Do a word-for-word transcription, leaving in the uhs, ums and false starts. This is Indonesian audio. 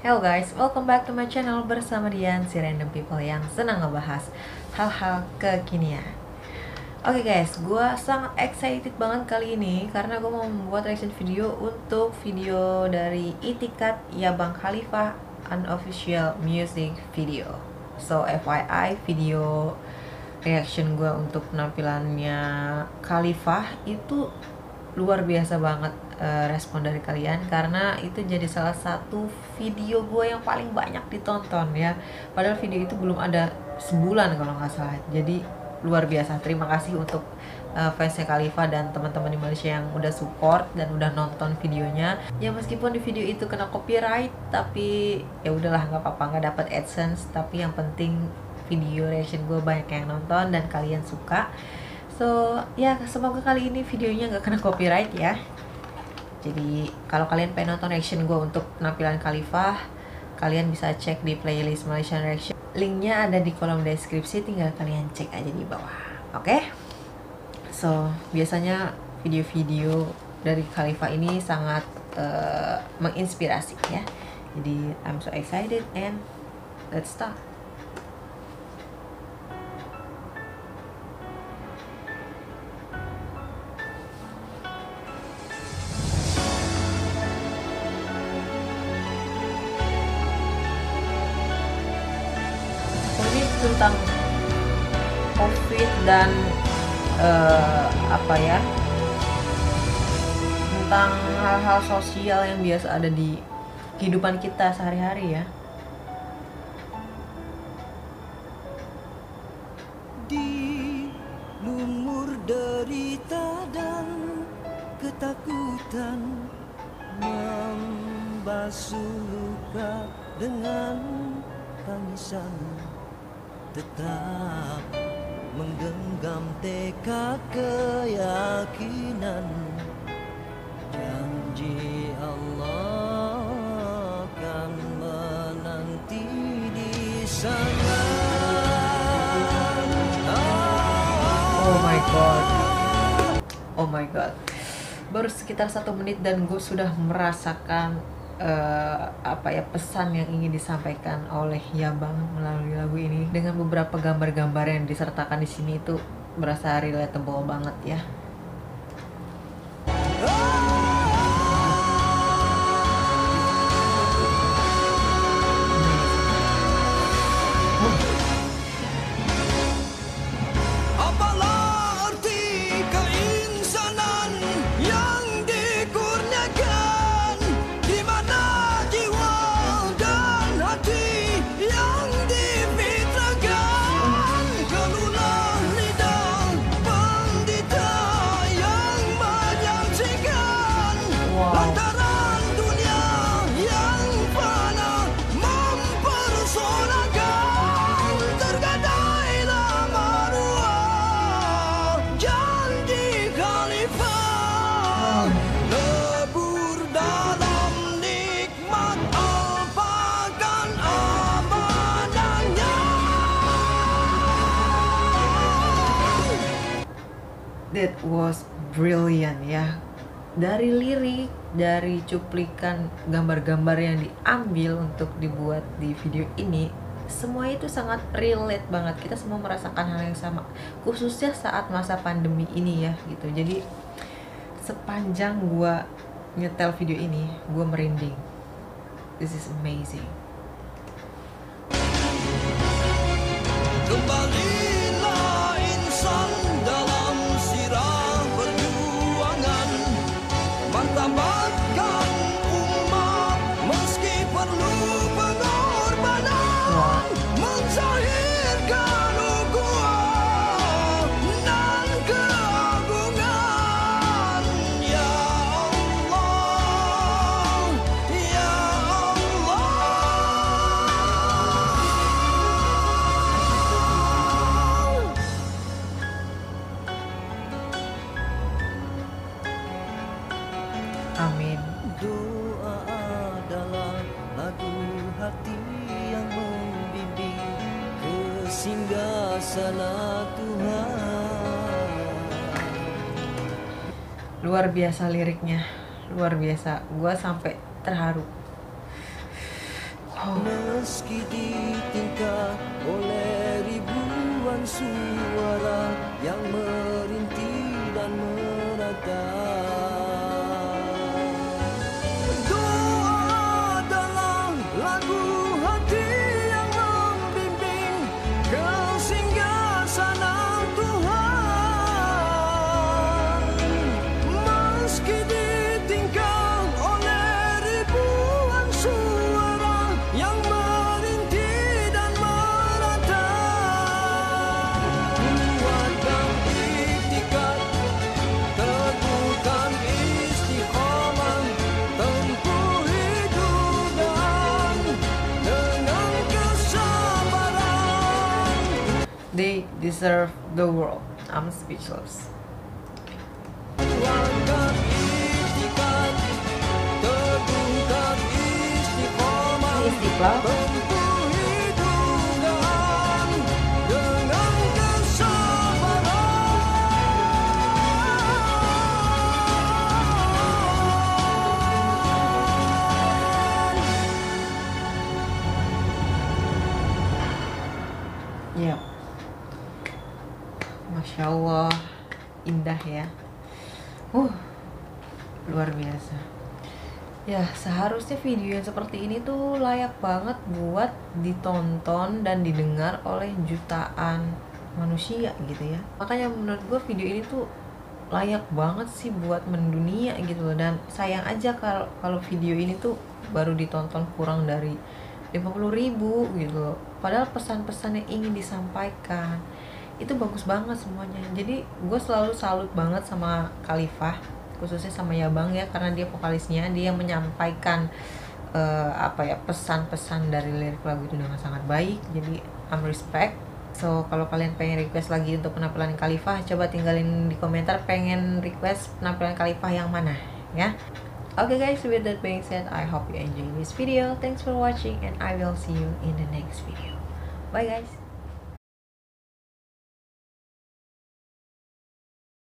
Hello guys, welcome back to my channel bersama Dian, si random people yang senang ngebahas hal-hal kekinian. Oke okay guys, gue sangat excited banget kali ini karena gue mau membuat reaction video untuk video dari Itikat Ya Bang Khalifah unofficial music video. So F Y I, video reaction gue untuk penampilannya Khalifah itu luar biasa banget uh, respon dari kalian, karena itu jadi salah satu video gue yang paling banyak ditonton ya. Padahal video itu belum ada sebulan kalau nggak salah. Jadi luar biasa. Terima kasih untuk uh, fansnya Khalifah dan teman-teman di Malaysia yang udah support dan udah nonton videonya. Ya meskipun di video itu kena copyright, tapi ya udahlah, nggak apa-apa, nggak dapat AdSense. Tapi yang penting video reaction gue banyak yang nonton dan kalian suka. So ya, semoga kali ini videonya nggak kena copyright ya. Jadi kalau kalian pengen nonton reaction gue untuk penampilan Khalifah, kalian bisa cek di playlist Malaysian Reaction. Linknya ada di kolom deskripsi, tinggal kalian cek aja di bawah. Oke? Okay? So biasanya video-video dari Khalifah ini sangat uh, menginspirasi ya. Jadi I'm so excited and let's start. Tentang COVID dan uh, apa ya, tentang hal-hal sosial yang biasa ada di kehidupan kita sehari-hari ya. Di lumur derita dan ketakutan, membasuh luka dengan tangisan, tetap menggenggam tekad keyakinan, janji Allah akan menanti di sana. Oh my god, oh my god, baru sekitar satu menit dan gue sudah merasakan Uh, apa ya, pesan yang ingin disampaikan oleh Ya Bang melalui lagu ini. Dengan beberapa gambar-gambar yang disertakan di sini itu berasa relatable banget ya. That was brilliant ya. Dari lirik, dari cuplikan gambar-gambar yang diambil untuk dibuat di video ini, semua itu sangat relate banget. Kita semua merasakan hal yang sama, khususnya saat masa pandemi ini ya gitu. Jadi sepanjang gua nyetel video ini, gua merinding. This is amazing. Kembalilah insan dalam sirah perjuangan, martabatkan umat meski perlu pengorbanan, menzahirkan ukhuwah dan keagungan. Ya Allah, ya Allah. Amin. Doa adalah lagu hati yang membimbing ke singgasana Tuhan. Luar biasa liriknya, luar biasa. Gua sampai terharu. Meski ditingkat oleh ribuan suara yang merintih dan meratap. Doa adalah lagu hati yang membimbing ke singgasana Tuhan. Meski ditingkat oleh ribuan suara yang merintih dan meratap. Kuatkan ikhtikat, teguhkan istiqomah, tempuh hidup dan dengan kesabaran. They deserve the world. I'm speechless. Kuatkan ikhtikat, teguhkan istiqomah, Istiqlal. tempuh hidup dan dengan kesabaran. Ya, Masya Allah, indah ya. Uh, luar biasa. Ya, seharusnya video yang seperti ini tuh layak banget buat ditonton dan didengar oleh jutaan manusia gitu ya. Makanya menurut gue video ini tuh layak banget sih buat mendunia gitu loh. Dan sayang aja kalau kalau video ini tuh baru ditonton kurang dari lima puluh ribu gitu loh. Padahal pesan-pesan yang ingin disampaikan itu bagus banget semuanya. Jadi gue selalu salut banget sama Khalifah, khususnya sama Yabang ya, karena dia vokalisnya, dia menyampaikan uh, apa ya pesan-pesan dari lirik lagu itu dengan sangat baik. Jadi I'm respect. So kalau kalian pengen request lagi untuk penampilan Khalifah, coba tinggalin di komentar pengen request penampilan Khalifah yang mana ya. Okay guys, with that being said, I hope you enjoy this video. Thanks for watching and I will see you in the next video. Bye guys.